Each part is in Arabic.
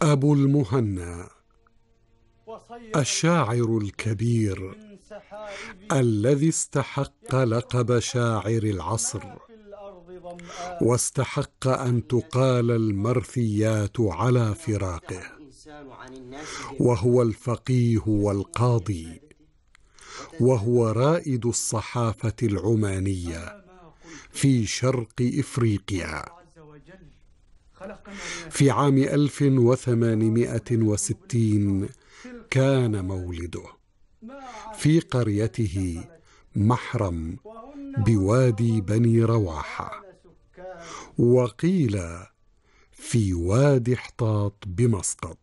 أبو المهنا، الشاعر الكبير الذي استحق لقب شاعر العصر، واستحق أن تقال المرثيات على فراقه، وهو الفقيه والقاضي، وهو رائد الصحافة العمانية في شرق إفريقيا. في عام 1860 كان مولده في قريته محرم بوادي بني رواحة، وقيل في وادي حطاط بمسقط.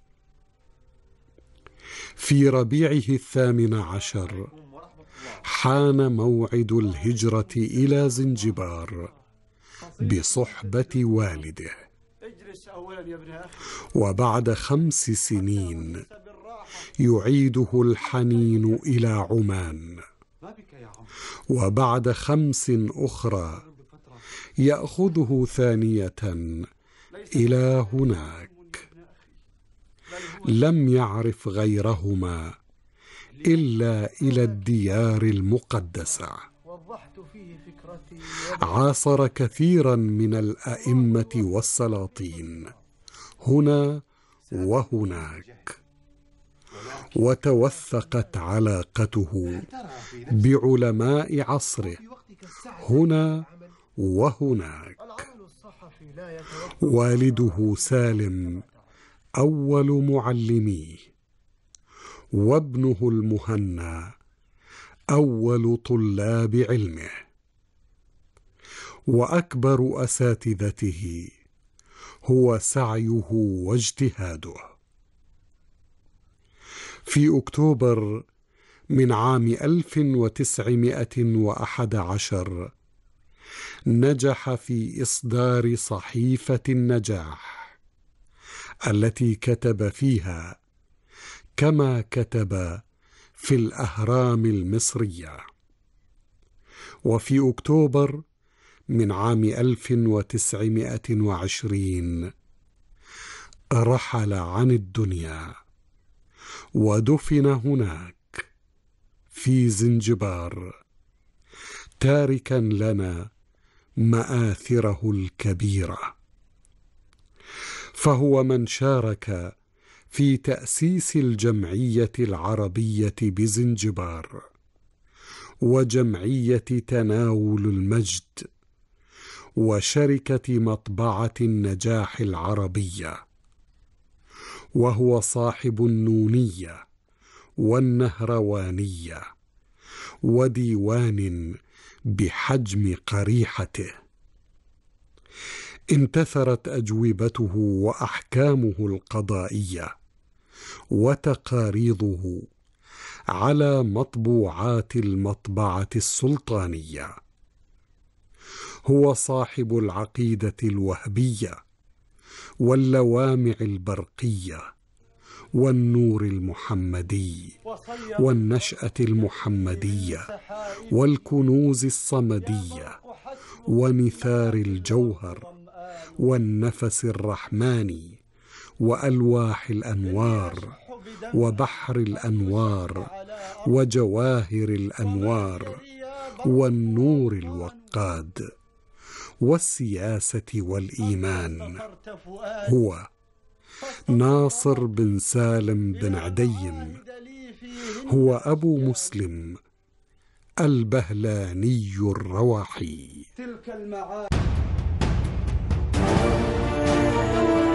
في ربيعه 18 حان موعد الهجرة إلى زنجبار بصحبة والده، وبعد 5 سنين يعيده الحنين إلى عمان، وبعد 5 أخرى يأخذه ثانية إلى هناك. لم يعرف غيرهما إلا إلى الديار المقدسة. عاصر كثيرا من الأئمة والسلاطين هنا وهناك، وتوثقت علاقته بعلماء عصره هنا وهناك. والده سالم أول معلميه، وابنه المهنا أول طلاب علمه، وأكبر أساتذته هو سعيه واجتهاده. في أكتوبر من عام 1911 نجح في إصدار صحيفة النجاح، التي كتب فيها كما كتب في الأهرام المصرية. وفي أكتوبر من عام 1920 رحل عن الدنيا، ودفن هناك في زنجبار، تاركا لنا مآثره الكبيرة. فهو من شارك في تأسيس الجمعية العربية بزنجبار، وجمعية تناول المجد، وشركة مطبعة النجاح العربية، وهو صاحب النونية والنهروانية وديوان بحجم قريحته. انتثرت أجوبته وأحكامه القضائية وتقاريضه على مطبوعات المطبعة السلطانية. هو صاحب العقيدة الوهبية واللوامع البرقية والنور المحمدي والنشأة المحمدية والكنوز الصمدية ونثار الجوهر والنفس الرحماني وألواح الأنوار وبحر الأنوار وجواهر الأنوار والنور الوقاد والسياسة والإيمان. هو ناصر بن سالم بن عديم، هو أبو مسلم البهلاني الرواحي.